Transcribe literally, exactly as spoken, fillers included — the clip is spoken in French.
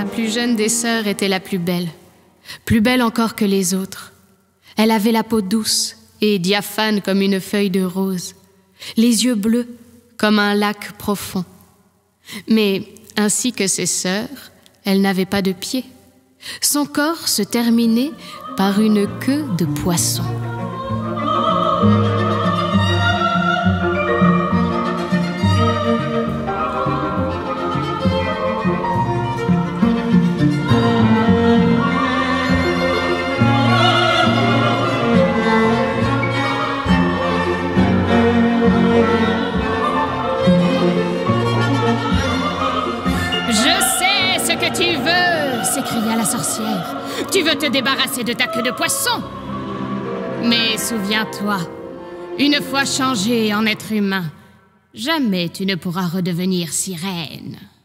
La plus jeune des sœurs était la plus belle, plus belle encore que les autres. Elle avait la peau douce et diaphane comme une feuille de rose, les yeux bleus comme un lac profond. Mais, ainsi que ses sœurs, elle n'avait pas de pieds. Son corps se terminait par une queue de poisson. Tu veux, s'écria la sorcière. Tu veux te débarrasser de ta queue de poisson. Mais souviens-toi, une fois changé en être humain, jamais tu ne pourras redevenir sirène.